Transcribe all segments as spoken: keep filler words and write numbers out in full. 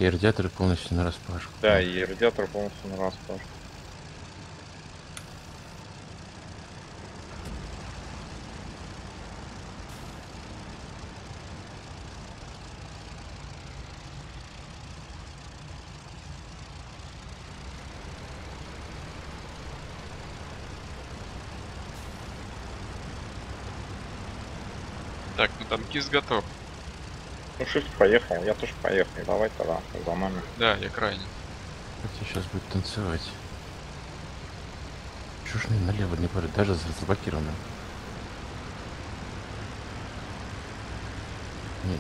И радиаторы полностью нараспашку. Да, и радиатор полностью нараспашку. Так, ну танкист готов. Ну, Shift поехал, я тоже поехал. Давай тогда за нами. Да, я крайний. Хотя сейчас будет танцевать. Чё ж мне налево не пойдет, даже заблокировано. Нет.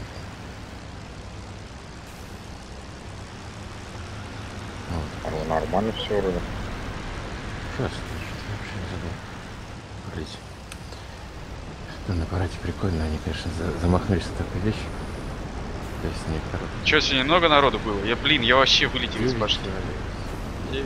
Вот. Ну, нормально все вроде. Ужасно, что-то вообще забыл. Блять. Ну, на аппарате прикольно, они, конечно, за замахнулись на такую вещь. То есть не короткий. Че, сегодня много народу было? Я, блин, я вообще вылетел из башни. девять.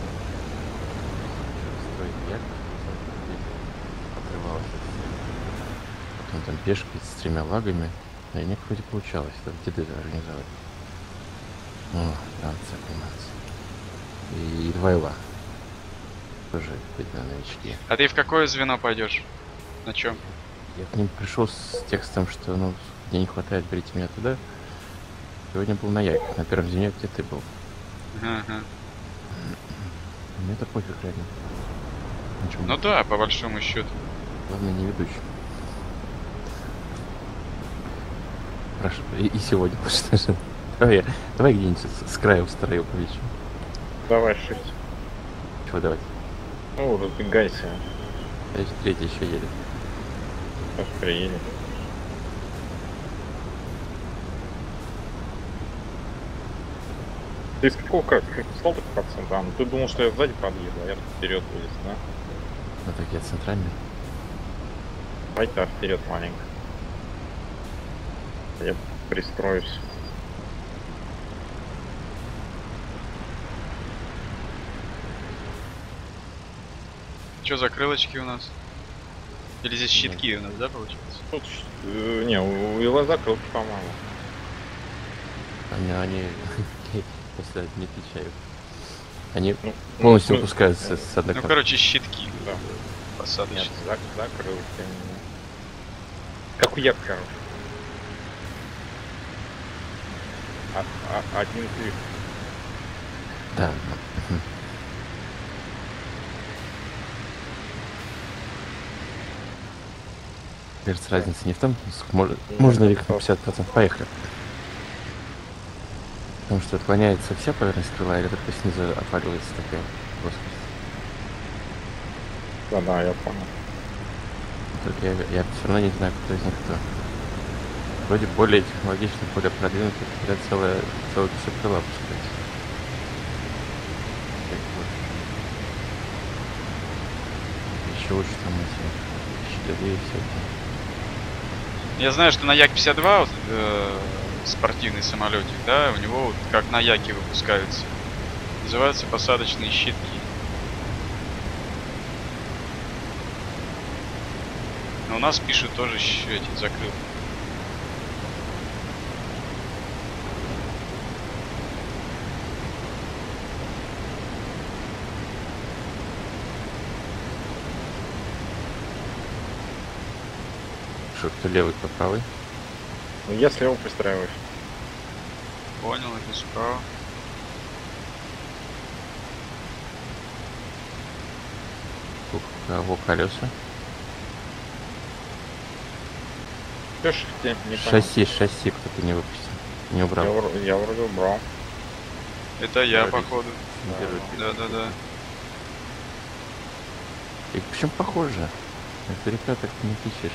Стой, як отрывался. Потом там пешки с тремя лагами. И у них вроде получалось, там деды организовать. О, танцы, команды. И два ила. Тоже, видно, новички. А ты в какое звено пойдешь? На чем? Я к ним пришел с текстом, что, ну, мне не хватает, берите меня туда. Сегодня был на Яке, на первом звене, где ты был. Ага. Мне это пофиг, реально. Ничего. Ну да, по большому счету. Главное, не ведущий. Прошу. И, и сегодня, что же. Давай, я, давай где-нибудь с, с края устроил повечу. Давай, Shift. Чего давать? Ну, разбегайся. Значит, третий еще едет. Сейчас приедет. Ты из какого как? Ты стал так процент? А, ну ты думал, что я сзади подъеду, а я тут вперед вылез, да? Ну так я центральный. Давай-то вперед маленько. Я пристроюсь. Че за крылочки у нас? Или здесь щитки у нас, да, получается? Тут, э, не, у Ила закрылки, по-моему. Они, они после не отвечают. Они Ну, полностью ну, выпускаются ну, с одной Ну, карты. короче, щитки. Да. Посадочные. Нет, зак закрылки. Как у Як, короче. А, а, один клик. Да. Мгм. Кажется, разница не в том, сколько можно, можно ли как на пятьдесят процентов. Поехали. Потому что отклоняется вся поверхность крыла или только снизу отваливается такая плоскость. Да, да, я понял. Только я, я все равно не знаю, кто из них кто. Вроде более технологичный, более продвинутый, когда целое, целое все крыла пускается. Еще лучше там эти щитовые всякие. Я знаю, что на Як пятьдесят два вот, э, спортивный самолетик, да, у него вот как на Яке выпускаются. Называются посадочные щитки. Но у нас пишут тоже щ- эти закрылки. Что, кто левый, кто правый? Ну, я слева пристраиваюсь. Понял, это справа. У кого колеса? Ты шифте, не понял. Шасси, шасси кто-то не выпустил. Не убрал. Я, вро- я вроде убрал. Это я, Говорит. походу. Лидирует. Да-да-да. И причем похоже. Издалека так не пишешь.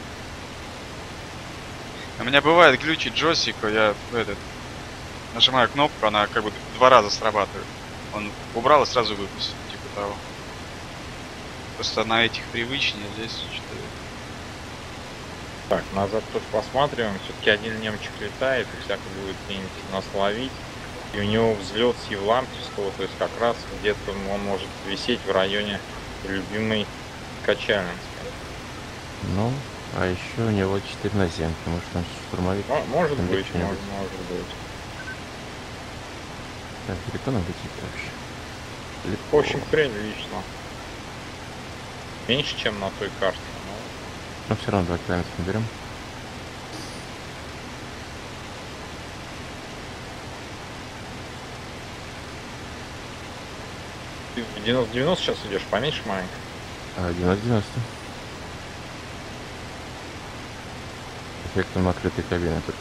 У меня бывает глючит джойстик, я этот нажимаю кнопку, она как бы два раза срабатывает. Он убрал и сразу выпустил, типа того. Просто на этих привычнее, здесь что-то... Так, назад тут посматриваем. Все-таки один немчик летает и всяко будет где-нибудь нас ловить. И у него взлет с Евлампийского, то есть как раз где-то он может висеть в районе любимой Качалинской. Ну, а еще у него четыре наземки. Может, он штурмовик? Мо- Может Там быть, что-нибудь. может, может быть. Так, далеко надо идти вообще? Далеко. В общем, прилично. Меньше, чем на той карте. Но все равно два километра наберем. Ты в девяносто девяносто сейчас идешь, поменьше маленько. А, девяносто девяносто. Эффектом открытой кабины только.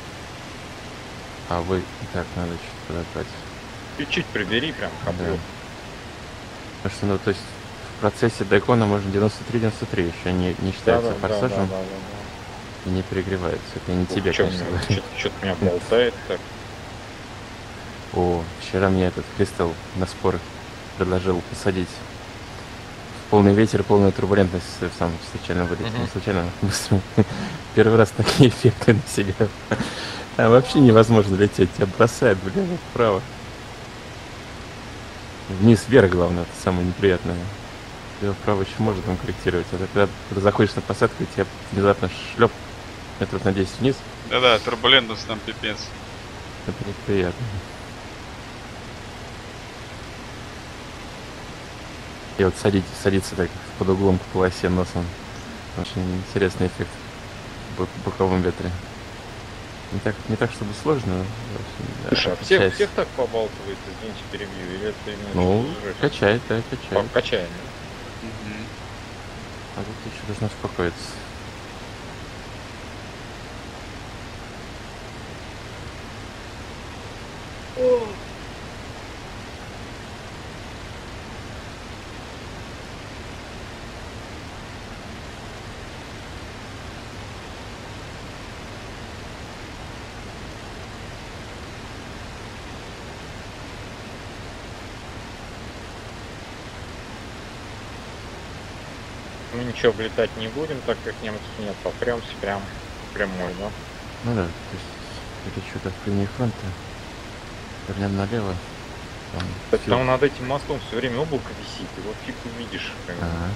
А вы... Так, надо чуть подобрать. Чуть-чуть прибери прям каплю. Да. Потому что, ну, то есть, в процессе дайкона можно девяносто три девяносто три еще не, не считается форсажем и не перегревается. Это не тебе, конечно, говорю. Что-то меня болтает так. О, вчера мне этот Кристалл на спор предложил посадить в полный ветер, полную турбулентность в самом случайном вылете. Мгм. Не случайно, первый раз такие эффекты на себя. Там вообще невозможно лететь, тебя бросает влево, вправо. Вниз, вверх, главное, это самое неприятное. Влево, вправо еще может он корректировать. А когда, когда заходишь на посадку, тебя внезапно шлеп метров на десять вниз, Да-да, турбулентность там пипец. это неприятно. И вот садить, садиться так под углом к полосе носом. Очень интересный эффект в бок- боковом ветре. Не так, не так, чтобы сложно. но, в общем, да, Слушай, а всех, отличается. всех так побалтывает, извините, перебью, или это именно Ну, что-то жесть? качает, да, качает. Качаем. Мгм. А тут еще должно успокоиться. Мы ничего влетать не будем, так как немцев нет. Попремся прям прямой, да? Ну да, то есть это что-то в линии фронта. Вернем налево. Там Кстати, фил- там над этим мостом все время облако висит, его фиг увидишь. как бы. А,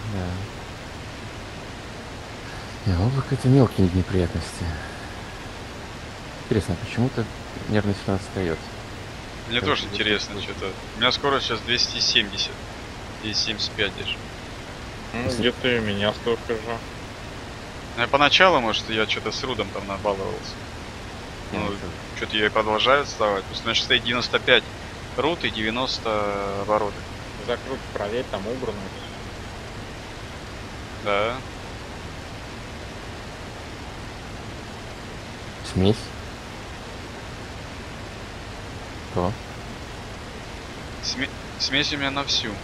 да. Не, облако это мелкие неприятности. Интересно, почему-то нервный фронт встает. Мне Как тоже бы интересно вот- что-то. У меня скорость сейчас двести семьдесят. И семьдесят пять даже. Ну, Если- где-то и у меня столько же. Ну, я поначалу, может, я что-то с Рудом там набаловался. Не, Ну, это- что-то я и продолжаю отставать. Потому что, значит, стоит девяносто пять Руд и девяносто обороты. Закрут, проверь, там убрано. Да. Смесь. То. Сме- Смесь у меня на всю.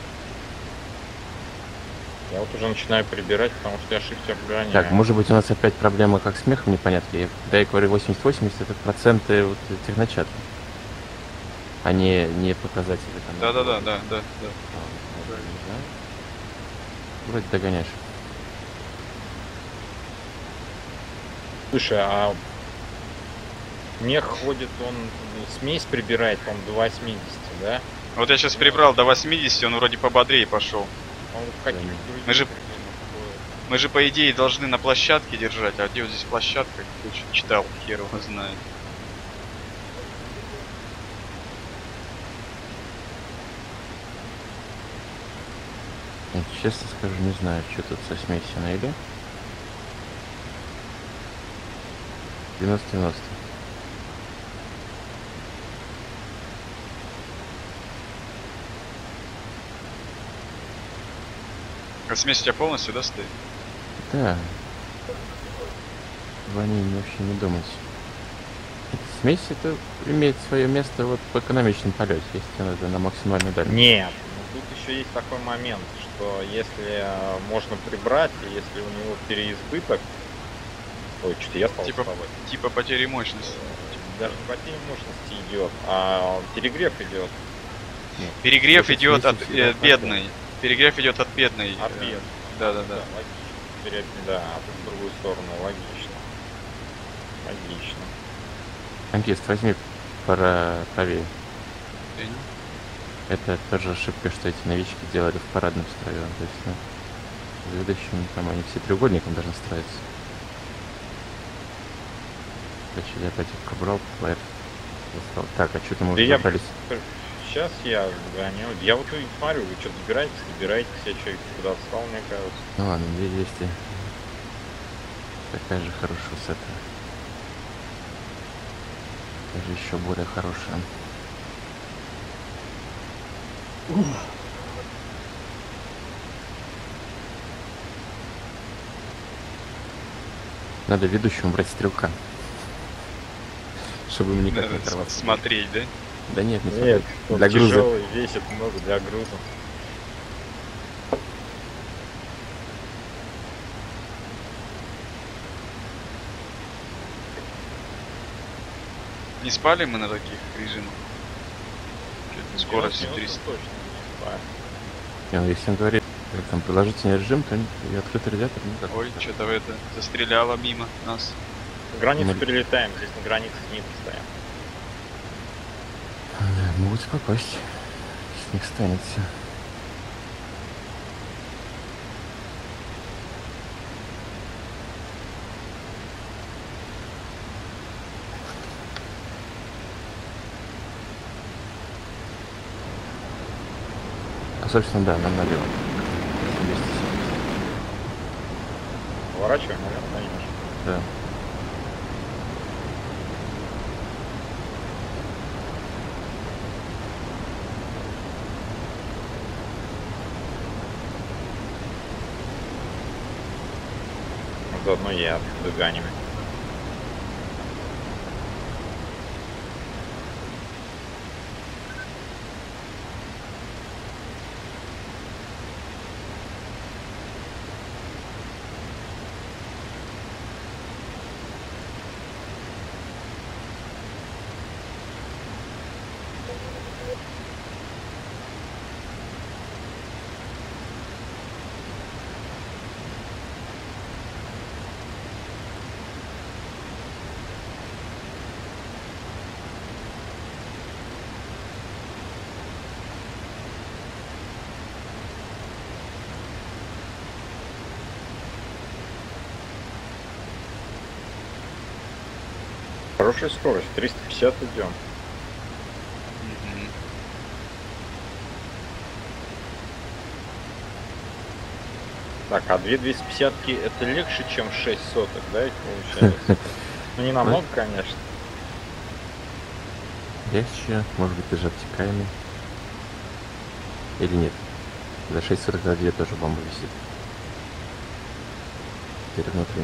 Я вот уже начинаю прибирать, потому что я ошибся обгоняю. Так, может быть у нас опять проблема как с мехом непонятки. Я- Когда я говорю восемьдесят-восемьдесят, это проценты вот техночата. А не, не показатели там. Да-да-да, да, да, да. А, вроде не знаю. Вроде догоняешь. Слушай, а мех ходит, он ну, смесь прибирает, по-моему, до восьмидесяти, да? Вот я сейчас прибрал до восьмидесяти, он вроде пободрее пошел. Он в каких Да, других мы же- режимах ходит? Мы же, по идее, должны на площадке держать, а где вот здесь площадка? Кто что читал, хер его знает. Я честно скажу, не знаю, что тут со смесью найду. девяносто девяносто. А смесь у тебя полностью, да, стоит? Да. Вы о ней вообще не думать. Смесь это имеет свое место вот в экономичном полете, если тебе надо на максимальную дальность. Нет, ну тут еще есть такой момент, что если э, можно прибрать, и если у него переизбыток, ой, что-то я стал Типа- вставать. Типа потери мощности. Даже не потеря мощности идет, а перегрев идет Перегрев Это идет смесь от всегда э, от бедной. Перегрев идет от бедной. от э, бед. Да-да-да. логично. Перед- Да, а тут в другую сторону, логично. Логично. Танкист, возьми пора правее. Принял. Это тоже ошибка, что эти новички делали в парадном строю. То есть, ну, с ведущими там они все треугольником должны строиться. Значит, я опять их пробрал, плеер. Устал. Так, а что-то мы Да уже я- забрались. Сейчас я гоню. Я вот и смотрю, вы что-то собираетесь, собираетесь, я что, куда отстал, мне кажется. Ну ладно, две двести. Такая же хорошая высота. Даже еще более хорошая. Надо ведущему брать стрелка. Чтобы ему никак не Надо оторваться. смотреть, да? Да нет, не Нет, смотреть. он Для груза. тяжелый, весит много для груза. Не спали мы на таких режимах? Чё-то Скорость девяносто триста. точно не спаю. Не, ну, если он говорит, как там продолжительный режим, то и открытый радиатор, ну как. Ой, что-то это застреляло мимо нас. Границу Мы- перелетаем, здесь на границе снизу стоим. Да, могут попасть. С них станет все. А, собственно, да, нам налево. двести семьдесят. Поворачиваем, наверное, конечно. Да. Заодно я доганим. Хорошая скорость, триста пятьдесят идем. Мгм. Так, а две двести пятьдесят это легче, чем шесть соток, да, ведь получается? Ну не намного, конечно. Легче, может быть, даже обтекаемый. Или нет? За шесть сорок две тоже бомба висит. Теперь внутри.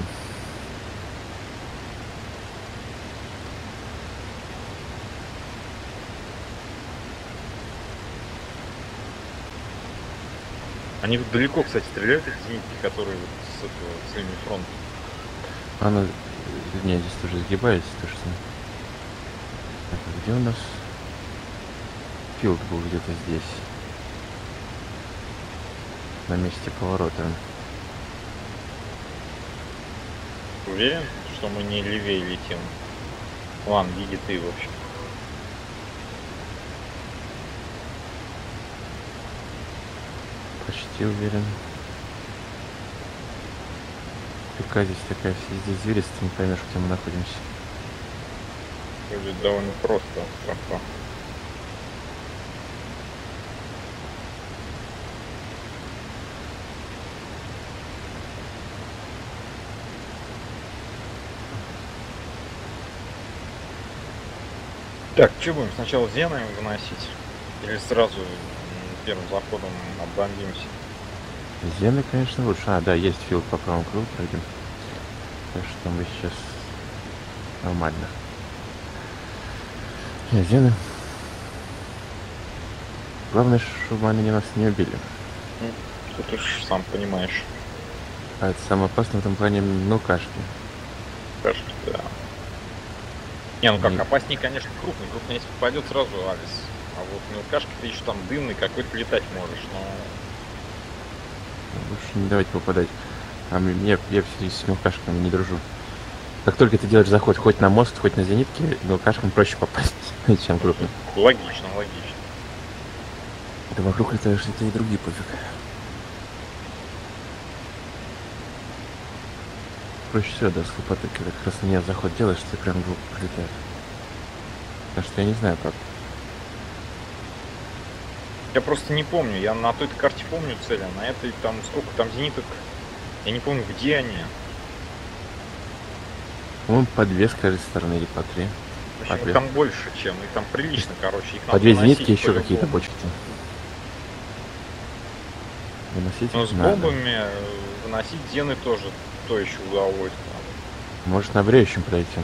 Они вот далеко, кстати, стреляют, эти зенитки, которые вот с этого, с линии фронта. Она, не, здесь тоже сгибается, то что. Так, а где у нас? Филд был где-то здесь. На месте поворота. Уверен, что мы не левее летим? Ладно, иди ты, в общем. Почти уверен. Река здесь такая везде извилистая, не поймешь, где мы находимся. Будет довольно просто. Просто. Так, что будем сначала зеной выносить? Или сразу м, первым заходом оббомбимся? Зены, конечно, лучше. А, да, есть филд по правому крылу пройдем. Так что мы сейчас нормально. Не, зены. Главное, чтобы они нас не убили. Тут уж сам понимаешь. А это самое опасное в этом плане мелкашки. Кашки, да. Не, ну как, Не- опаснее, конечно, крупный. Крупный, если попадет, сразу Алис. А вот мелкашки ты еще там дымный, какой-то летать можешь, но... Лучше не давать попадать. А мне, я, я с мелкашками не дружу. Как только ты делаешь заход хоть на мост, хоть на зенитке, мелкашкам проще попасть, чем крупным. Логично, логично. Это вокруг летаешь, это и другие пофиг. Проще всего, да, с лопатой, когда как раз на нее заход делаешь, ты прям в руку прилетает. Потому что я не знаю, как. Я просто не помню. Я на той карте помню цели, а на этой там сколько там зениток. Я не помню, где они. По-моему, по две с каждой стороны или по три. В общем, По их две. там больше, чем. Их там прилично, короче. Их По надо две выносить зенитки, еще по-любому. какие-то бочки. Выносить Но их с надо. бомбами э, выносить зены тоже то еще удовольствие. Может, на бреющем пройти.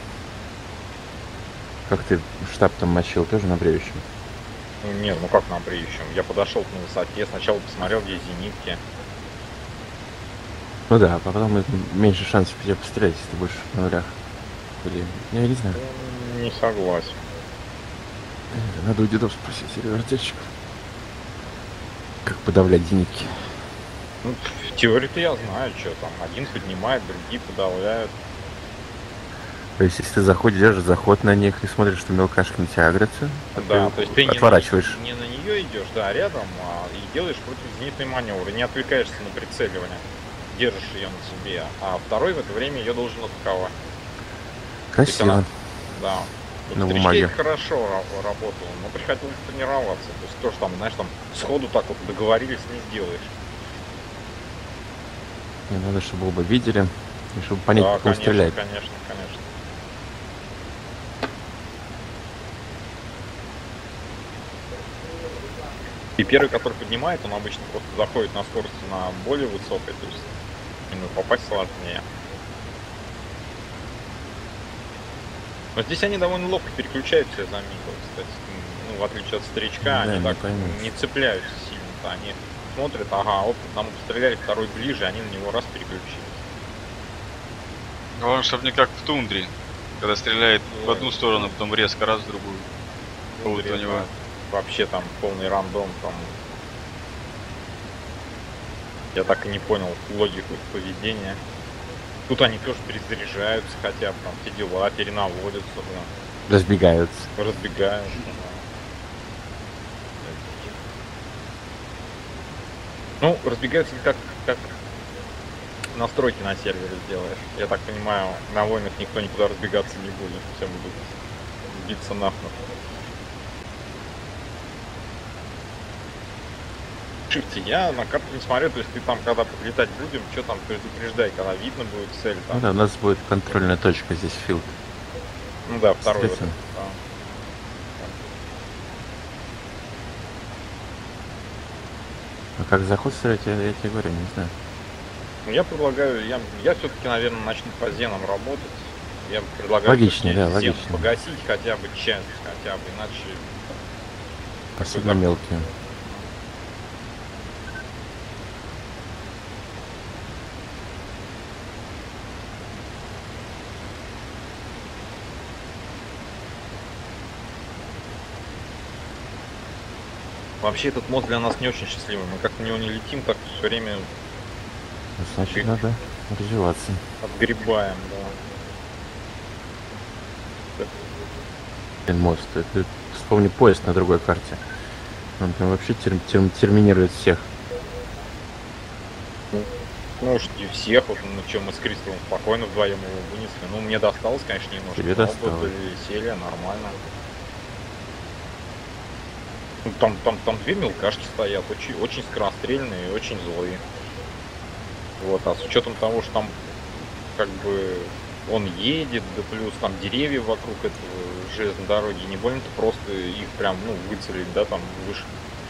Как ты штаб там мочил, тоже на бреющем? Ну нет, ну как на бреющем? Я подошел на высоте, сначала посмотрел, где зенитки. Ну да, а потом и меньше шансов тебя пострелять, если ты будешь на нулях. Или... Я не знаю. Не согласен. Надо у дедов спросить, или артельщиков. Как подавлять зенитки. Ну, в теории-то я знаю, что там. Один поднимает, другие подавляют. То есть, если ты заходишь, держишь заход на них и смотришь, что мелкашки на тебя агрятся, Да, ты то есть ты отворачиваешь. не на, не на нее идешь, да, рядом, а и делаешь против зенитный маневр, и не отвлекаешься на прицеливание. Держишь ее на себе, а второй в это время ее должен атаковать. Красиво. она- Да. Вот На в бумаге. Стричке хорошо ра- работало, но приходилось тренироваться. То есть тоже там, знаешь, там сходу так вот договорились, не сделаешь. Не надо, чтобы оба видели, и чтобы понять, Да, как он конечно, стреляет. конечно, конечно. И первый, который поднимает, он обычно просто заходит на скорость на более высокой, то есть ему попасть сложнее. Но здесь они довольно ловко переключаются, я заметил, кстати. Ну, в отличие от старичка, Да, они не так поймешь. не цепляются сильно. Они смотрят, ага, оп, нам постреляли, второй ближе, они на него раз переключились. Главное, чтобы не как в тундре, когда стреляет в одну сторону, потом резко раз в другую. Ну, Вот у него. Вообще там полный рандом, там. Я так и не понял логику их поведения. Тут они тоже перезаряжаются, хотя бы там все дела, перенаводятся, да, Разбегаются. разбегаются. Да. Ну, разбегаются не так, как настройки на сервере сделаешь. Я так понимаю, на войнах никто никуда разбегаться не будет, все будут биться нахуй. Шифте, я на карту не смотрю, то есть ты там, когда подлетать будем, что там предупреждай, когда видно будет цель там. Ну да, у нас будет контрольная точка здесь, филд. Ну да, второй вот Встретим. этот, да. А как заход стрелять, я, я тебе говорю, не знаю. Ну, я предлагаю, я, я все-таки, наверное, начну по зенам работать. Я предлагаю Логичнее, всё-таки да, зен логичнее. погасить хотя бы часть, хотя бы, иначе Особенно мелкие. вообще этот мост для нас не очень счастливый. Мы как на него не летим, так все время Ну, значит, Ты- надо развиваться. отгребаем, да. Блин, мост. Ты, ты вспомни поезд на другой карте. Он там вообще тер- тер- терминирует всех. Ну уж не всех, вот ну что, мы с Кристаллом спокойно вдвоем его вынесли. Ну, мне досталось, конечно, немножко. Тебе но досталось. Веселье, нормально. Ну, там, там, там две мелкашки стоят, очень, очень скорострельные и очень злые. Вот, а с учетом того, что там как бы он едет, да плюс там деревья вокруг этого железной дороги, не больно-то просто их прям, ну, выцелить, да, там выше.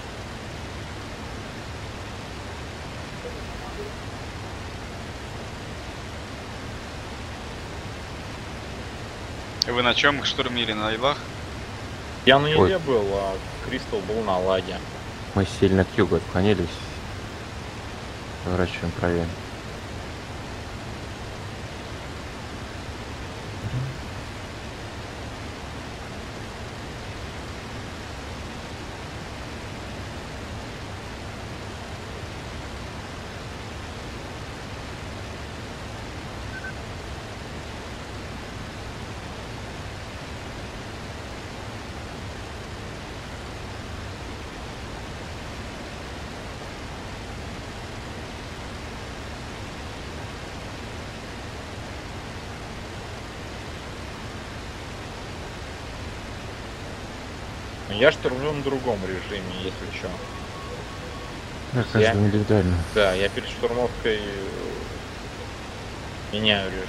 И вы на чем их штурмили? На Айлах? Я на Ой. Иле был, а Кристалл был на лаге. Мы сильно к югу отклонились. Поворачиваем правее. Я штурмлю на другом режиме, если что. Да, Я- каждому индивидуально. Да, я перед штурмовкой э, меняю режим.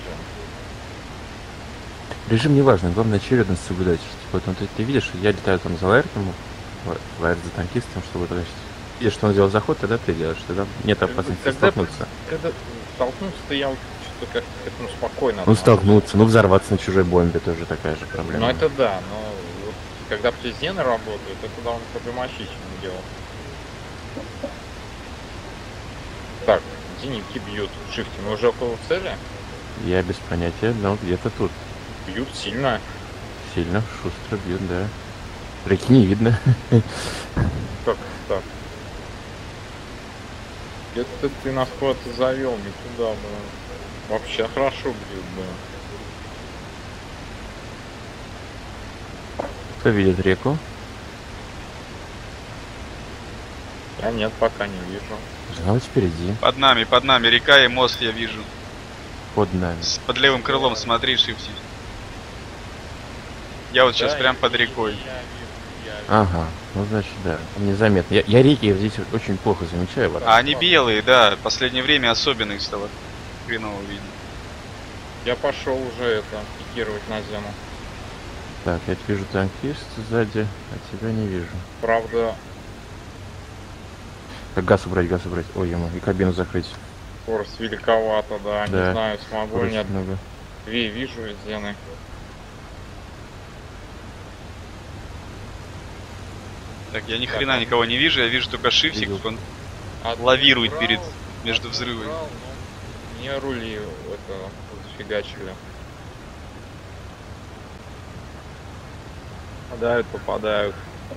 Режим не важно, главное очередность соблюдать. Типа, вот, ну, ты, ты видишь, я летаю там за лаэртом, лаэрт за танкистом, чтобы то есть, видишь, что он сделал заход, тогда ты делаешь, тогда нет Когда- опасности когда- столкнуться. Когда столкнулся-то я вот что-то как-то к этому спокойно Ну, отношусь. столкнуться, ну, взорваться на чужой бомбе тоже такая же проблема. Ну это да, но вот когда птизены работают, это довольно проблематичное дело. Так, зенитки бьют в шифте. Мы уже около цели? Я без понятия, но где-то тут. Бьют сильно. Сильно, шустро бьют, да. Реки не видно. Как так? Где-то ты нас куда-то завел, не туда, блин. Вообще хорошо бьют, блин. Кто видит реку? Я нет, пока не вижу. А вот впереди, Под нами, под нами река и мост я вижу. под нами. С- Под левым крылом смотри, шифти. Я вот сейчас Да, прям я под вижу, рекой. Я вижу, я вижу. Ага, ну значит, да, незаметно. Я, я реки здесь вот очень плохо замечаю. Вот. А они белые, да. В последнее время особенно их стало хреново видно. Я пошел уже это пикировать на зену. Так, я вижу танкист сзади, а тебя не вижу. Правда, Как газ убрать, газ убрать. Ой, ему, и кабину закрыть. скорость великовата, да. Да. Не знаю, смогу Очень нет. много. Ви, вижу из зены. Так, я ни хрена никого не вижу, я вижу только шифтик, Видел. он А лавирует ты перед- брал, между а ты взрывами. брал, но мне рули это зафигачили. Попадают, попадают.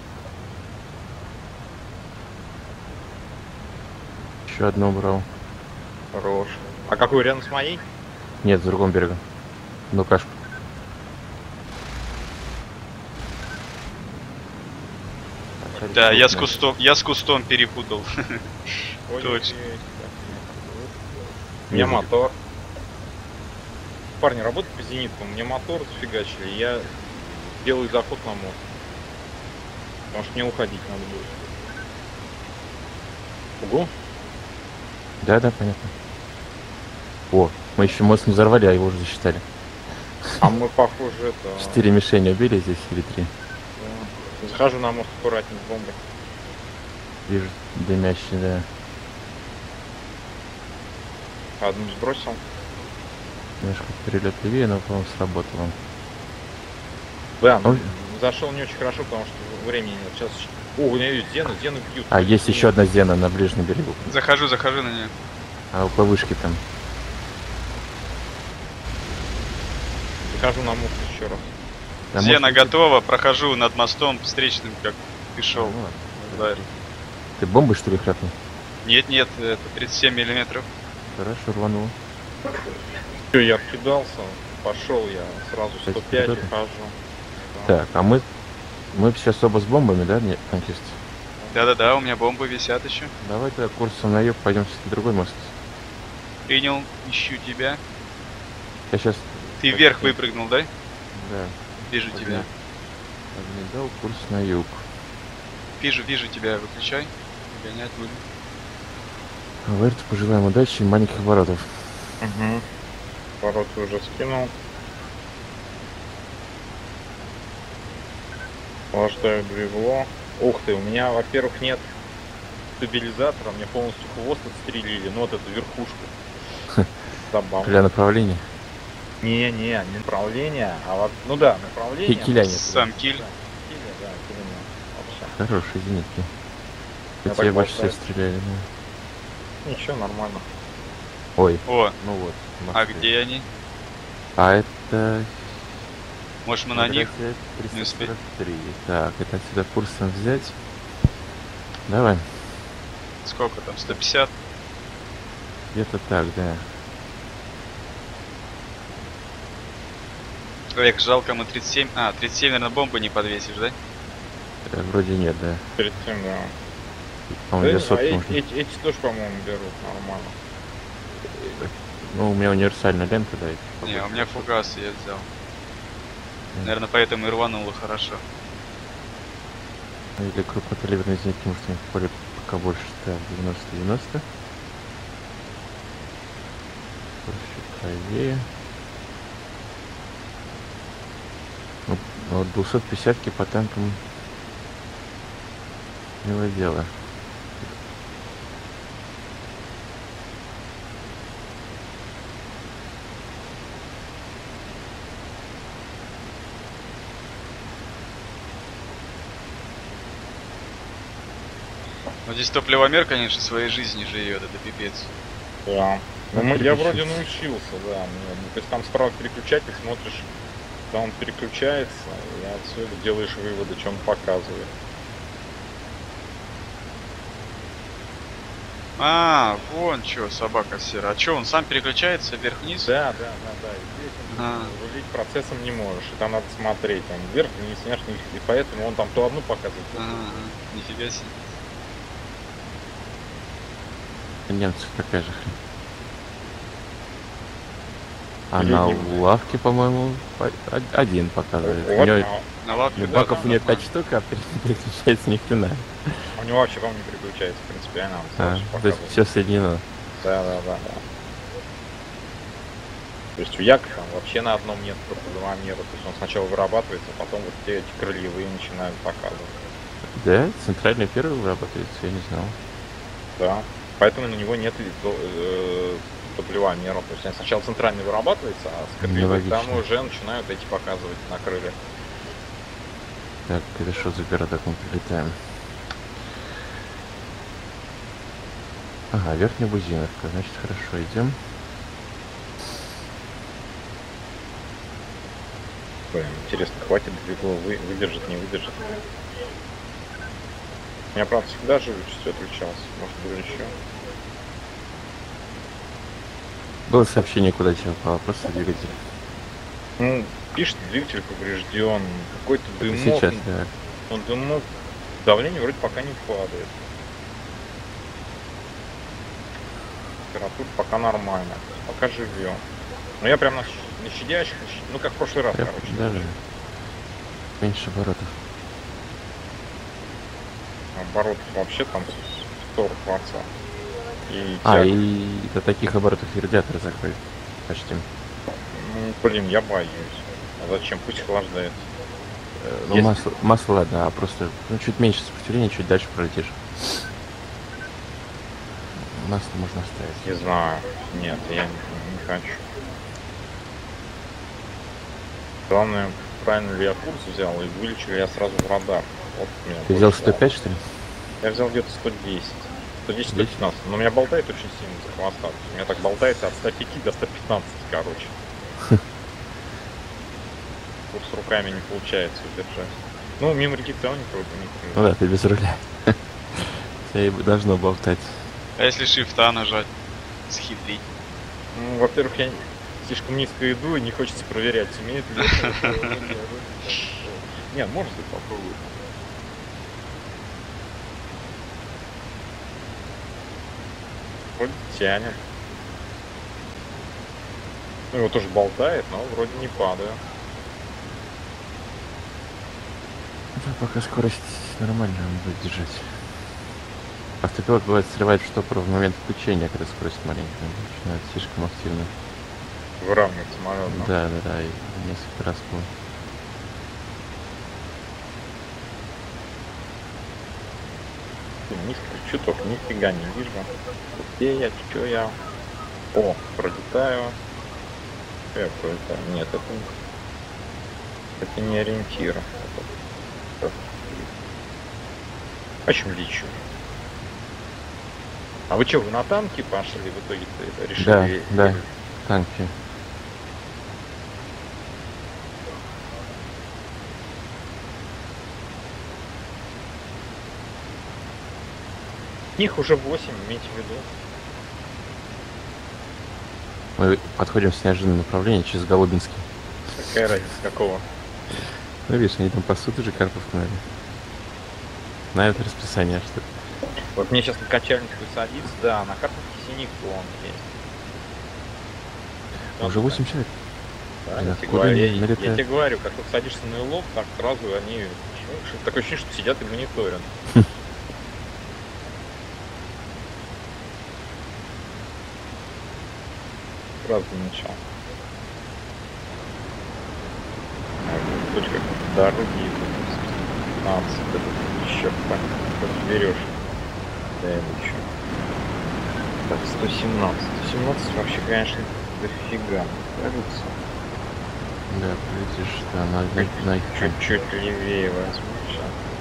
Еще одно убрал. Хорош. А какой рядом с моей? Нет, с другом берегом. Ну, кашку. Да, я с кустом, я с кустом перепутал. Ой, Точно. ой, ой. У меня Вижу. мотор. Парни, работают по зениткам. Мне мотор зафигачили. Я делаю заход на мост. Потому что мне уходить надо будет. Ого. Да, да, понятно. О, мы еще мост не взорвали, а его уже засчитали. А мы, похоже, это... Четыре мишени убили здесь или три. Да. Захожу на мост аккуратнее с бомбой. Вижу дымящий, да. Одну сбросил. Немножко перелет левее, но, по-моему, сработало. Да, ну, Ой. зашел не очень хорошо, потому что времени нет. Сейчас... О, у меня есть зены, зены бьют. А, есть еще одна зена на ближнем берегу. Захожу, захожу на нее. А около вышки там. Захожу на мост еще раз. Там Зена может быть- готова, прохожу над мостом встречным, как и шел. Ну ладно. Да. Ты бомбой, что ли, храпнул? Нет, нет, это тридцать семь миллиметров. Хорошо, рванул. Все, я вкидался, пошел я сразу сто пять Кстати, ухожу. Да. Так, а мы... Мы сейчас оба с бомбами, да, нет, танкист? Да-да-да, у меня бомбы висят еще. Давай тогда курсом на юг пойдем в другой мост. Принял, ищу тебя. Я сейчас... Ты Так, вверх окей. выпрыгнул, да? Да. Вижу Подня- тебя. Дал курс на юг. Вижу, вижу тебя, выключай. Гонять буду. Алерт, пожелаем удачи и маленьких оборотов. Угу. Вороты уже скинул. Охлаждаю двигло. Ух ты, у меня, во-первых, нет стабилизатора, мне полностью хвост отстрелили, ну вот эту верхушку. Забавно. Для направления. Не, не, не направление, а вот, ну да, направление. Ки- киля нет. Сам киль. Да, киля, да, киля, вообще. Хорошие зенитки. Я Хотя так я больше всех болтаю. стреляли, да. Ничего, нормально. Ой, О, ну вот. а мосты. где они? А это... Может мы на них? триста не успеть? сорок три. Так, это отсюда курсом взять. Давай. Сколько там? сто пятьдесят? Где-то так, да. Эх, жалко, мы тридцать семь. А, тридцать семь, наверное, бомбы не подвесишь, да? Э, Вроде нет, да. Перед тем, да. По-моему, Да, две сотки а можно. эти, эти тоже, по-моему, берут нормально. Ну, у меня универсальная лента, да. и Не, у побольше меня двухсот. фугас я взял. Мгм. Наверное, поэтому и рвануло хорошо. Или крупнокалиберные зенитки, может, они поле пока больше. Так, девяносто девяносто. Чуть правее. Ну, вот двести пятьдесят по танкам милое дело. Ну здесь топливомер, конечно, своей жизни живет, это пипец. Да. Ну, Ну, мы- я переключился. вроде научился, да. мне- ну, то есть там справа переключатель, смотришь, когда он переключается, и отсюда делаешь выводы, что он показывает. А, вон чё, собака серая. А чё, он сам переключается вверх-вниз? Да, да, да, да. И здесь он А. рулить процессом не можешь. И там надо смотреть. Он вверх, вниз, вверх, вниз. И поэтому он там то одну показывает, то Ага, другую. ага, нифига себе. У немцев такая же хрень. А Или на не- лавке, по-моему, по- од- один показывает. У Вот, него а На лапке, ну, да, баков да, у нее нормально. пять штук, а переключается ни хрена. у него вообще, по-моему, не переключается принципиально. Он А, сразу то есть показывает. все соединено. Да, да, да, да. То есть у Яков там вообще на одном нет топливомера. То есть он сначала вырабатывается, а потом вот те эти крыльевые начинают показывать. Да, центральный первый вырабатывается, я не знал. Да. Поэтому на него нет и то- э, топливомера. То есть он сначала центральный вырабатывается, а с крыльевых там Нелогично. уже начинают эти показывать на крыльях. Так, это что за городок мы прилетаем? Ага, Верхняя Бузиновка, значит, хорошо, идем. Блин, интересно, хватит двигателя, вы, выдержит, не выдержит. У меня, правда, всегда живучесть отключался. Может, будет еще. Было сообщение, куда тебя попало, просто двигатель. Ну, пишет, двигатель поврежден, какой-то Это дымок. сейчас, да. Но дымок, давление вроде пока не падает. Температура пока нормальная, пока живем. Но я прям на, щ- на щадящих, на щ- ну как в прошлый раз, Прям короче. даже меньше оборотов. Оборот вообще там сорок кварца. И А, тяга. и до таких оборотов и радиатор закрыт. Почти. Ну, блин, я боюсь. А зачем? Пусть охлаждается. Э, Ну, Есть- масло, масло, ладно, а просто ну, чуть меньше сопротивления, чуть дальше пролетишь. Масло можно оставить. Не знаю. Нет, я не, не хочу. Главное, правильно ли я курс взял и вылечил я сразу в радар. Вот у меня Ты взял больше сто пять, что ли? Я взял где-то сто десять. сто десять сто пятнадцать. Но меня болтает очень сильно за хвоста. У меня так болтается от ста пяти до ста пятнадцати, короче. Курс руками не получается удержать. Ну, мимо реки Тауни вроде не Ну да, ты без руля. Тебя и должно болтать. А если шифта нажать? Схитрить. Ну, во-первых, я слишком низко иду и не хочется проверять, умеет ли это. Нет, может быть, попробую. Вроде тянет. Ну, его тоже болтает, но вроде не падаю. Да, пока скорость нормальная он будет держать. Автопилот бывает срывает штопор в момент включения, когда скорость маленькая, начинает слишком активно. Выравнивать самолет. ну. Да, да, да, и несколько раз было. Низко, чуток, нифига не вижу. Где я, что я? О, пролетаю. Что я пролетаю? Нет, это, это не ориентир. Это... В общем, лечу. А вы что, вы на танке пошли в итоге-то решили? Да, да, танки. Их уже восемь, имейте в виду. Мы подходим с неожиданного направления через Голубинский. Какая разница, какого? Ну, видишь, они там пасут уже Карповку, наверное. На это расписание, что ли. Вот мне сейчас на качальнику садится, да, на карточке синий клон есть. Уже восемь человек. Да, Блин, я, тебе откуда говорю, они я, я налетают? тебе говорю, как вот садишься на лоб, так сразу они Что- Такое ощущение, что сидят и мониторят. Сразу начал. Точка дороги пятнадцать, это еще как берешь. Да, еще. Так, сто семнадцать. сто семнадцать вообще, конечно, дофига, кажется. Да, полетишь, да, на, на, на их Чуть-чуть левее возьму сейчас.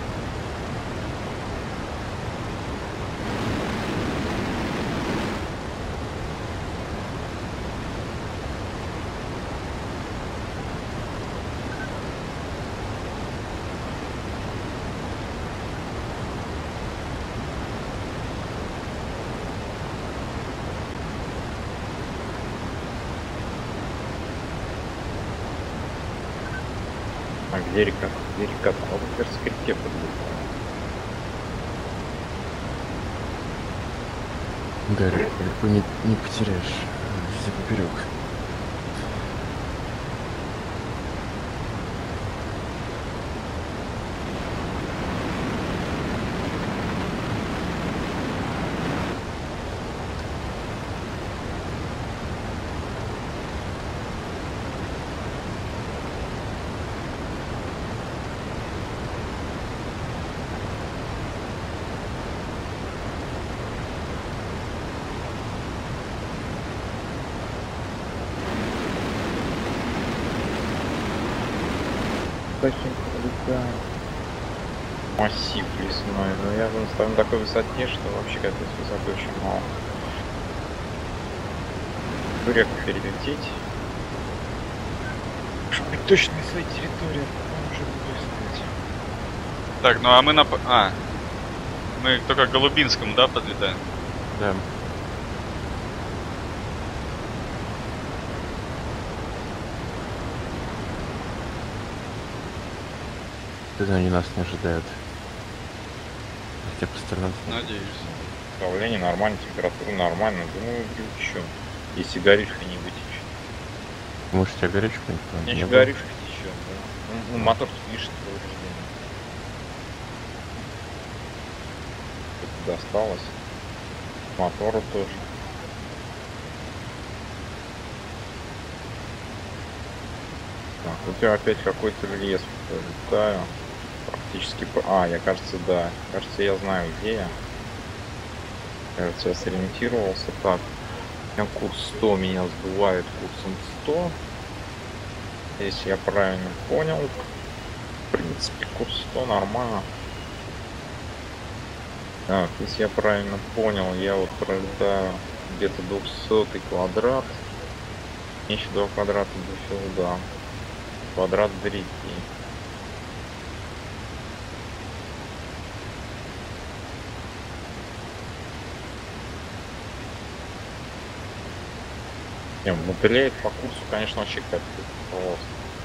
А где река? Где река? Там вот в перспективе подбегала. Да, реку не, не потеряешь. Везде поперек. Да. Массив лесной, но я там на такой высоте, что вообще как-то с высоты очень мало. Реку перелететь. Чтобы быть точно на своей территории, а потом уже буду искать. Так, ну а мы на... п- А, мы только к Голубинскому, да, подлетаем? Да. Тогда они нас не ожидают. Хотя по сторонам. Надеюсь. Давление нормально, температура нормально. Думаю, что если горючка не вытечет. Может, у тебя горячка никто У меня не еще было? горючка течет, да. Ну, ну, мотор пишет повреждение. Тут досталось. Мотору тоже. Так, у тебя опять какой-то лес пролетаю. Практически по... А, я кажется, да. Кажется, я знаю, где я. Кажется, я сориентировался. Так. У меня курс сто, меня сдувает курсом сто. Если я правильно понял. В принципе, курс сто нормально. Так, если я правильно понял, я вот пролетаю где-то двухсотый квадрат. Еще два квадрата до филда. Квадрат до реки. Не, мотыляет по курсу, конечно, вообще как-то просто.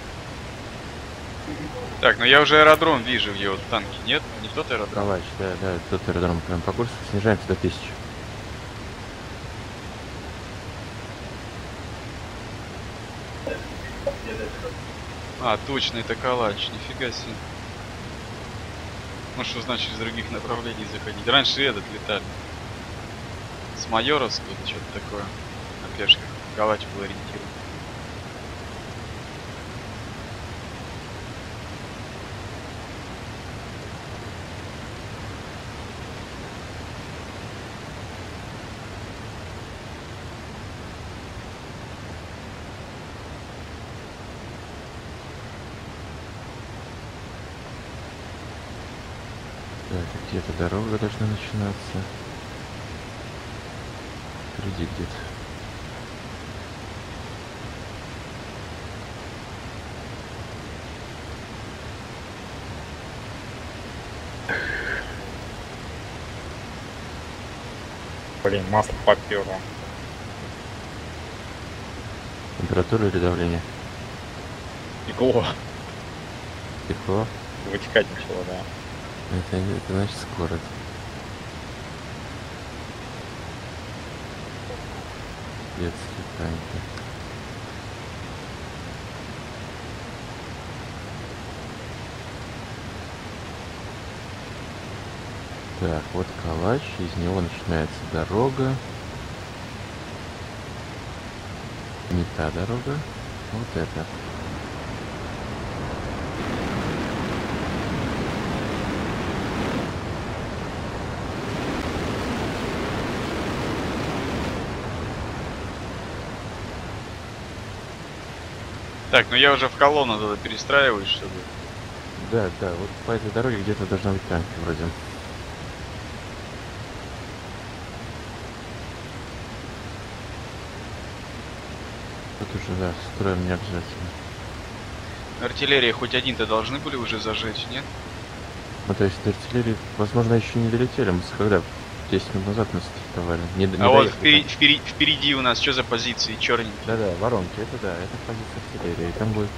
Так, ну я уже аэродром вижу в его танке, нет? Не тот аэродром? Калач, да, да, тот аэродром прям по курсу снижаемся до тысячи. А, точно, это Калач, нифига себе. Ну что значит из других направлений заходить? Раньше этот летали. С Майоровска или что-то такое. На пешках. Калач был ориентирован. Так, где-то дорога должна начинаться. Впереди где-то. Блин, масло поперло. Температура или давление? Текло. Тепло? Вытекать начало, да. Это, это значит скорость. Детские танки. Так, вот калач, из него начинается дорога. Не та дорога, вот это. Так, ну я уже в колонну туда перестраиваюсь, чтобы... Да, да, вот по этой дороге где-то должна быть танки вроде. Тут уже, да, строим не обязательно. Артиллерия хоть один-то должны были уже зажечь, нет? Ну, то есть до артиллерии, возможно, еще не долетели. Мы когда десять минут назад нас стартовали. Не, д- не А вот доехали впери- там. впери- впереди у нас что за позиции черненькие? Да-да, воронки, это да, это позиция артиллерии. Там будет...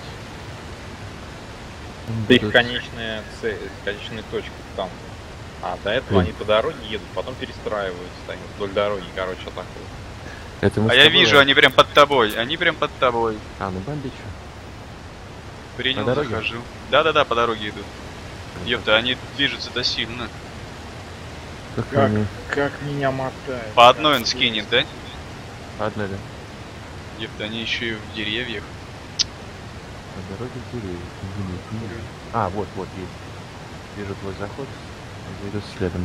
там Это их будут- конечная цель, конечная точка там. А до этого Блин. они по дороге едут, потом перестраиваются, они вдоль дороги, короче, атакуют. Это мы А с я тобой- вижу, они прям под тобой, они прям под тобой. А, ну бомбичу. Принял, По дороге? захожу. Да-да-да, по дороге идут. Ёпта, они движутся-то сильно. Как, Как? они... Как меня мотает. По одной он скинет, да? Одна ли? Ёпта, они еще и в деревьях. На дороге деревья. Извините, не вижу. А, вот, вот, вижу. Вижу твой заход. Иду следом.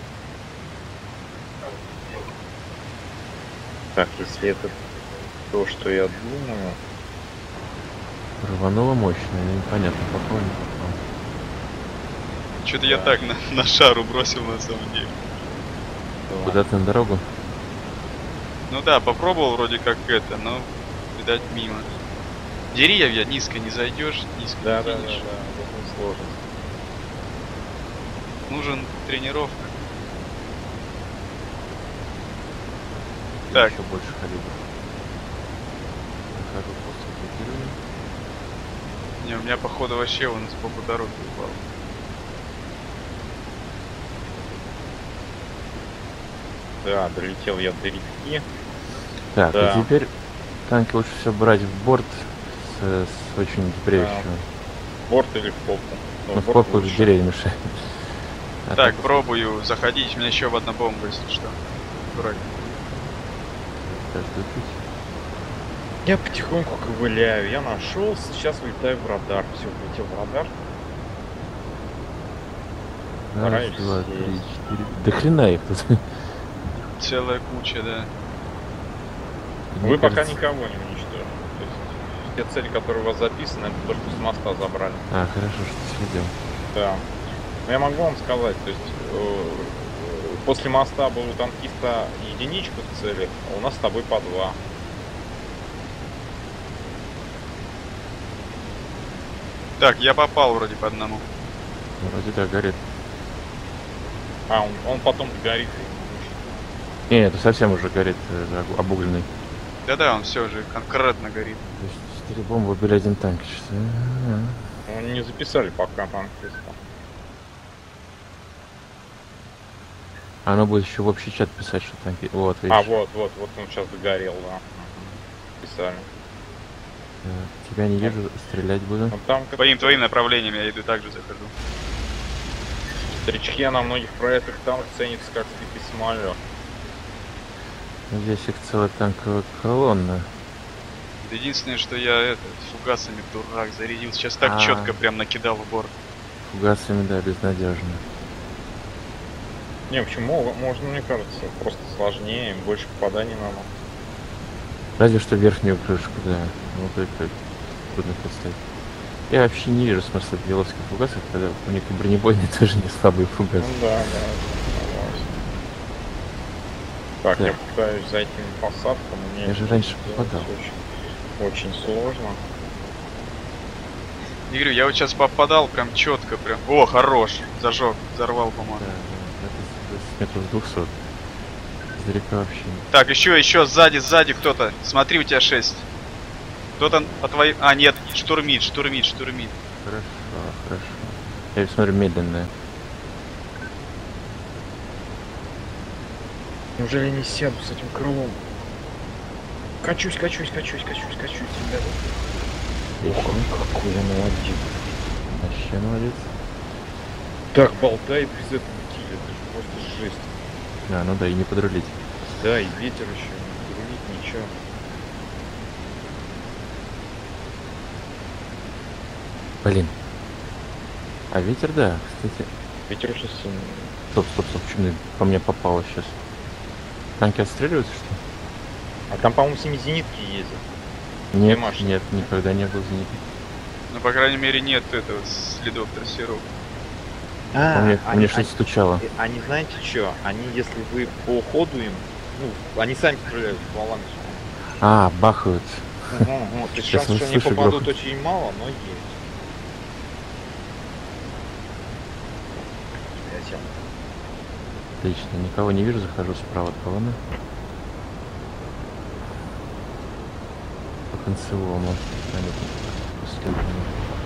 Так, если это то, что я думаю... Рвануло мощно, непонятно, попал, не попал. Что-то я так на, на шару бросил на самом деле. да. Куда-то на дорогу? Ну да, попробовал вроде как это, но, видать, мимо. Деревья низко не зайдешь, низко Да, не да, да, да, кинешь. это сложно. Нужен тренировка. Или Так. еще больше калибров. Нахожу после блокирования. Не, у меня походу вообще он сбоку дороги упал. Да, долетел я до реки. Так, Да. и теперь танки лучше все брать в борт с, с очень депреющим. В борт или в попу? Ну, в борт попу лучше. деревья мешает. А Так, пробую заходить, у меня еще одна бомба, если что. Аккуратнее. так, включить. Я потихоньку ковыляю. Я нашел, сейчас вылетаю в радар. Все, вылетел в радар. Раз, Стараюсь два, сесть. три, четыре. Да хрена их тут. Целая куча, да. Вы Мне пока кажется- никого не уничтожили. То есть те цели, которые у вас записаны, это только с моста забрали. А, хорошо, что следил. Да. Но я могу вам сказать, то есть э, после моста был у танкиста единичка в цели, а у нас с тобой по два. Так, я попал вроде по одному. Ну, вроде да, горит. А, он, он потом горит. Не, это совсем уже горит, э, об- обугленный. Да-да, он все уже конкретно горит. То есть четыре бомбы убили один танк. Что? А, Ну, не записали пока танкиста. а. Оно будет еще в общий чат писать, что танки. Вот, видишь. А, вот, вот, вот он сейчас догорел, да. Мгм. Писали. Да, тебя не вижу, стрелять буду. Ну, там как Твоим, твоим направлением я иду также захожу. Стричке на многих проектах танк ценится как слитый самолет. Здесь их целая танковая колонна. Единственное, что я это, фугасами дурак зарядил. Сейчас так А. четко прям накидал в борт. Фугасами, да, безнадежно. Не, почему? Можно, мне кажется, просто сложнее, больше попаданий надо. Разве что верхнюю крышку, да. Ну, только трудно представить. Я вообще не вижу смысла в беловских фугасах, когда у них и бронебойные тоже не слабые Ну фугасы. да, да, согласен. Так, Так. я пытаюсь зайти на посадку, но мне Я же это раньше сделать попадал. Очень, очень сложно. Я говорю, я вот сейчас попадал прям четко, прям. О, хорош! Зажег, взорвал, Да, по-моему. да, это с метров двухсот. Издалека вообще не. Так, еще, еще, сзади, сзади кто-то. Смотри, у тебя шесть. Кто-то по твоим... А, нет, штурмит, штурмит, штурмит. Хорошо, хорошо. Я смотрю медленное. Неужели не сяду с этим крылом? Качусь, качусь, качусь, качусь, качусь, ребята. Ох, какой я молодец. Вообще молодец. Так болтает без этого киля, это же просто жесть. А, ну да, и не подрулить. Да, и ветер еще, не рулить, ничего. Блин. А ветер, да, кстати. Ветер очень сильный. Стоп, стоп, стоп, что мне по мне попало сейчас? Танки отстреливаются, что ли? А там, по-моему, семизенитки ездят. Нет, Машины. нет, никогда не был зенит. Ну, по крайней мере, нет этого следов трассировок. А, мне мне что-то стучало. Они, знаете что? Они, если вы по уходу им, ну, они сами стреляют валами. А, бахают. Угу, угу. То есть Сейчас шанс, что они слышу попадут, грохот. очень мало, но есть. Я сел. Отлично, никого не вижу, захожу справа от колонны. По концевому. Последнему.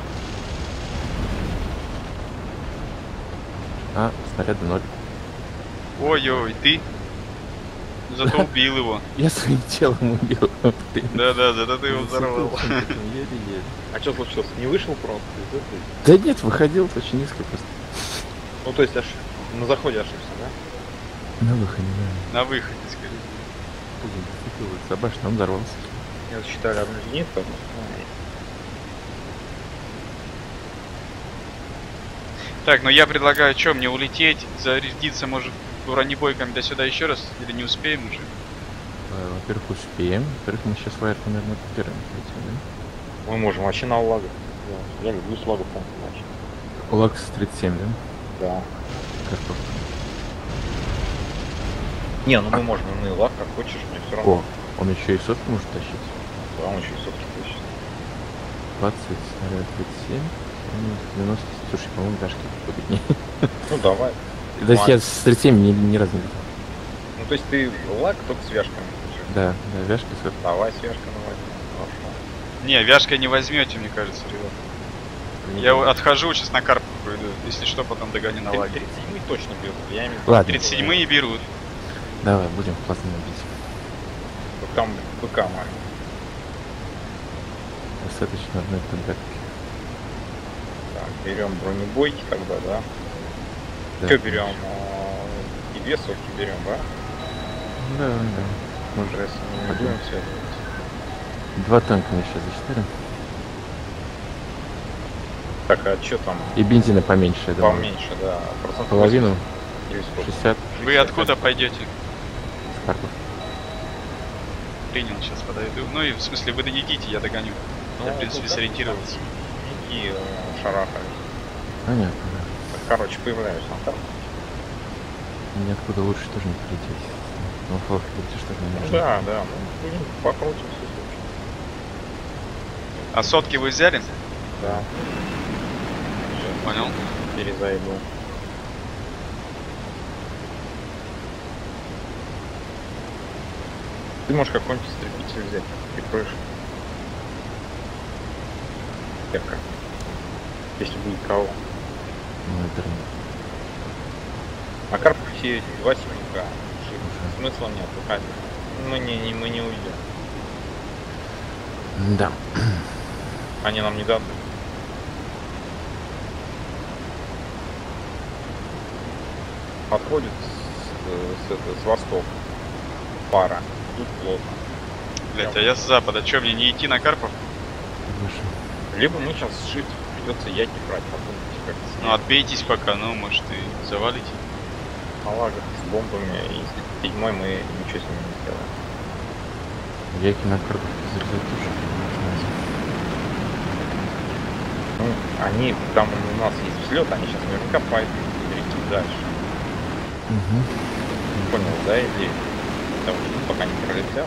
А, снаряда ноль. Ой-ой, ты? Зато убил его. Я своим телом убил. Да-да, зато ты его взорвал. Еле-еле. А что случилось? Не вышел просто из этой? Да нет, выходил очень низко просто. Ну, то есть аж на заходе ошибся, да? На выходе, да. На выходе, скорее. Блин, зацепил за башню, он взорвался. Я засчитали одну зенитку. Так, ну я предлагаю, что, мне улететь, зарядиться, может, бронебойками до сюда еще раз? Или не успеем уже? Э, Во-первых, успеем. Во-вторых, мы сейчас лайерку, наверное, первым полетим, Мы можем вообще на лагах. Я люблю с лагов там иначе. да? Лакс тридцать семь, да? Да. Карпов. Не, ну мы можем и на лаг, как хочешь, мне все равно. О, он еще и сотку может тащить. Да, он еще и сотки тысяч. двадцать, снаряд тридцать семь, девяносто. Слушай, по-моему, дашки победнее. Ну давай. То есть я с тридцать семь ни, ни разу не видел. Ну то есть ты лаг только с вяжками. Да, да, вяжки с Давай с вяжкой наводим. Хорошо. Не, вяжкой не возьмете, мне кажется, ребят. Я вот отхожу, сейчас на карпу пойду. Если что, потом догоню на лагерь. тридцать седьмой точно берут. Я имею в виду. Ладно. тридцать седьмые берут. Давай, будем классно бить. Вот там БК маленький. Достаточно одной подбегки. Так, берем бронебойки тогда, да? Да. Что берем? И две сотки берем, да? Да, да. Может, если не Пойдем. будем все. Два танка мне сейчас засчитали. Так, а что там? И бензина поменьше, я думаю. Поменьше, да. Процентов Половину, восемьдесят или сколько? шестьдесят Вы откуда пойдете? с Харьков. Принял, сейчас подойду. Ну и в смысле, вы доедите, я догоню. Я, в принципе, сориентировался. И э, шарахались. Понятно, да. Так, короче, появляюсь на карте. Ниоткуда лучше тоже не полететь. Ну, флотки будете что-то не Ну нужно. да, да, ну будем покрутимся. А сотки вы взяли? Да. Понял. Перезайду. Ты можешь какой-нибудь истребитель взять, прикроешь. Ярко. Если будет кого. Ну, это не- А Карпов все эти два семерка. Смысла нет, выходить. Мы не, не, мы не уйдем. Да. Они нам не дадут. Подходит с, с, это, с востока. Пара. Тут плотно. Блять, а я с запада. Че, мне не идти на Карпов? Выше. Либо мы сейчас сшить, придется яки брать, подумайте, как Ну, отбейтесь пока, ну, может, и завалите. на лагах с бомбами, и с седьмой мы ничего с ними не сделаем. Яки на карточке зарезать тоже. Ну, они, там у нас есть взлет, они сейчас наверняка пойдут перейти дальше. Угу. Понял, да, идею? Потому что ну, пока не пролетят.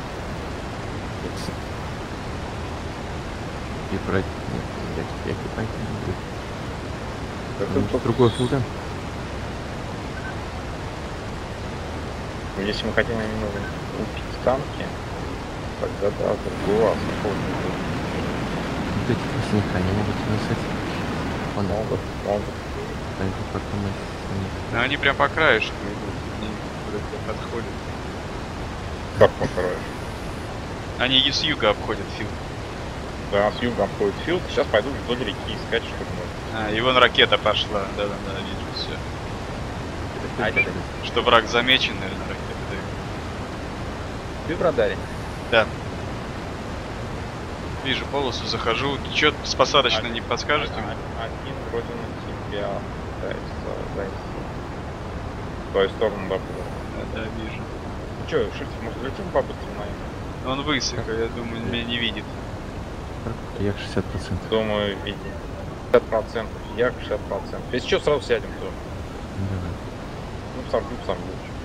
И брать. Нет, яки, яки пойти не будет. Это Ну, только- другой флага. Если мы хотим именно купить танки, тогда да, другого особого не будет. Вот эти красных, они могут высадить. Понял. Могут, могут. Так же, как и мы с ними. Ну, они прям по краешку идут. Они куда-то подходят. Как покроешь? Они и с юга обходят фил. Да, с юга обходит филд, сейчас пойдут вдоль реки искать, что можно. А, и вон ракета пошла. Да-да-да, вижу все. А это Что враг замечен, наверное, ракетой. ты в радаре? Да. Вижу полосу, захожу. Чё с посадочной не подскажете? А- а- Один вроде на тебя пытается зайти. В твою сторону, да, Да, да, вижу. Ну чё, шифт, может, летим по-быстрому, наверное? Он высоко, я думаю, меня не видит. Я шестьдесят процентов. Думаю, видим. пятьдесят процентов, я шестьдесят процентов. Если что, сразу сядем тоже. Давай. Ну, соргу, соргу.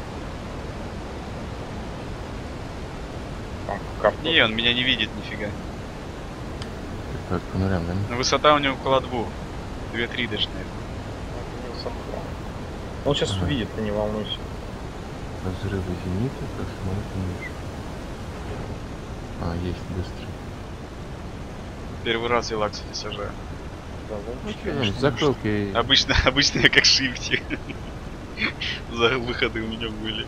Там картошка. Не, он меня не видит нифига. Так, по нулям, да? Но высота у него около двух. Две-три даже, наверное. Это не высоко. Он сейчас Ага. увидит, ты не волнуйся. Взрывы зенита, посмотрим, не вижу. А, есть быстрый. Первый раз я лак, кстати, сажаю. Да, Ну, лучше, что, конечно. закрылки. Обычно, обычно я как шифте. За выходы у меня были.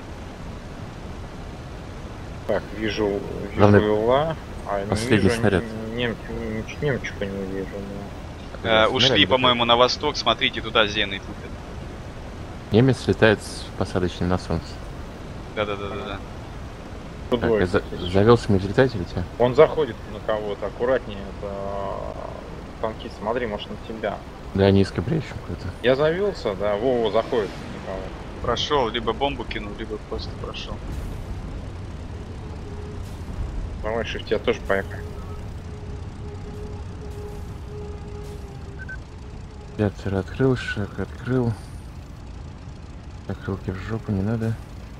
Так, вижу, вижу Главное, Ила, а не последний вижу снаряд. нем, нем, немчика не вижу. Да. Э, ушли, по-моему, на восток. Смотрите, туда зены тупят. Немец летает с посадочной на солнце. Да-да-да-да-да. Тут Так, двое, я за- кстати. завелся медлетатель у тебя? Он заходит на кого-то, аккуратнее, это танкист, смотри, может на тебя. Да, низко бреющим какой-то. Я завелся, да, Вова заходит на кого. Прошел, либо бомбу кинул, либо просто прошел. Давай, шифт, я тоже поехал. Пятер открыл, шаг открыл. Закрылки в жопу не надо.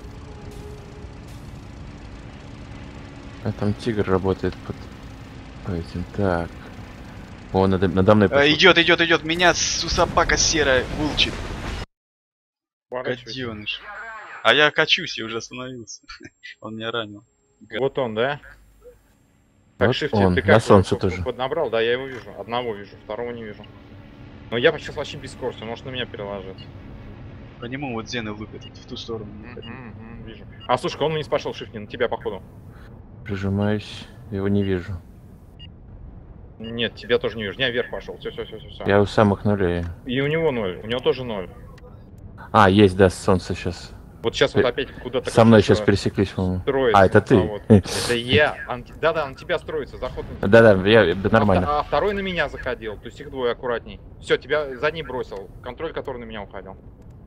А там тигр работает под по этим. Так. О, надо, надо мной Э, пошел. идет, идет, идет. Меня сусапака серая булчит. Поворачивайся. Гаденыш. А я качусь, я уже остановился. Он меня ранил. Вот он, да? Так, Вот шифте, он, ты как на солнце его тоже. поднабрал? Да, я его вижу. Одного вижу, второго не вижу. Но я сейчас вообще без скорости, он может на меня переложить. По нему вот зены лупят в ту сторону. Мгм, мгм, вижу. А слушай, он вниз пошел, шифт, не на тебя походу. Прижимаюсь. Его не вижу. Нет, тебя тоже не вижу. Не, вверх пошел. Все, все, все, все, все. Я у самых нулей. И у него ноль, у него тоже ноль. А, есть, да, солнце сейчас. Вот сейчас вот Э, опять куда-то... Со мной как-то сейчас пересеклись, по-моему. строится А, это ты. вот. Это я. Он- Да-да, на тебя строится, заход на тебя. Да-да, я, да, А, нормально. вто- а второй на меня заходил, то есть их двое аккуратней. Все, тебя задний бросил. Контроль, который на меня уходил.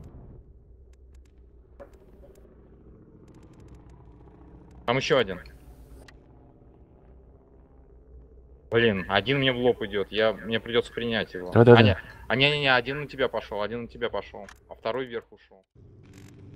Там еще один. Блин, один мне в лоб идет. Я, мне придется принять его. Да-да-да. А, не, а не, не, не, один на тебя пошел, один на тебя пошел, а второй вверх ушел.